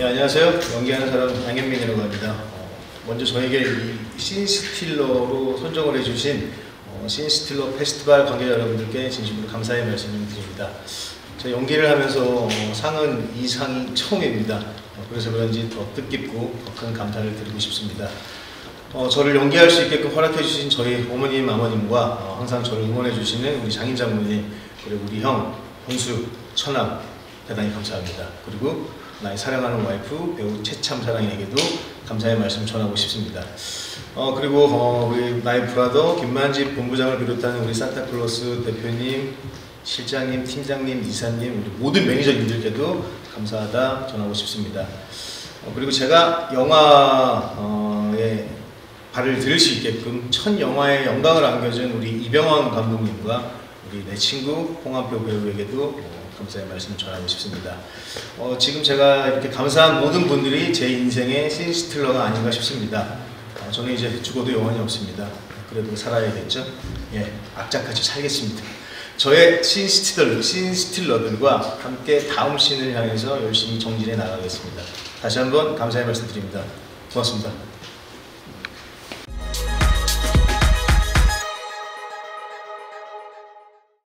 네, 안녕하세요. 연기하는 사람 양현민이라고 합니다. 먼저 저에게 이 신스틸러로 선정을 해주신 신스틸러 페스티벌 관계자 여러분들께 진심으로 감사의 말씀을 드립니다. 제가 연기를 하면서 상은 이 상이 처음입니다. 그래서 그런지 더 뜻깊고 더 큰 감사를 드리고 싶습니다. 저를 연기할 수 있게끔 허락해 주신 저희 어머님, 아버님과 항상 저를 응원해 주시는 우리 장인 장모님, 그리고 우리 형, 형수, 처남 대단히 감사합니다. 그리고 나의 사랑하는 와이프 배우 최참 사랑에게도 감사의 말씀 전하고 싶습니다. 그리고 우리 나의 브라더 김만집 본부장을 비롯한 우리 산타클로스 대표님, 실장님, 팀장님, 이사님, 우리 모든 매니저님들께도 감사하다 전하고 싶습니다. 그리고 제가 영화에 발을 들일 수 있게끔 첫 영화의 영광을 안겨준 우리 이병헌 감독님과 우리 내 친구 홍한표 배우에게도 감사의 말씀을 전하고 싶습니다. 지금 제가 이렇게 감사한 모든 분들이 제 인생의 신스틸러가 아닌가 싶습니다. 저는 이제 죽어도 영원히 없습니다. 그래도 살아야겠죠? 예, 악착같이 살겠습니다. 저의 신스틸러들과 함께 다음 씬을 향해서 열심히 정진해 나가겠습니다. 다시 한번 감사의 말씀 드립니다. 고맙습니다.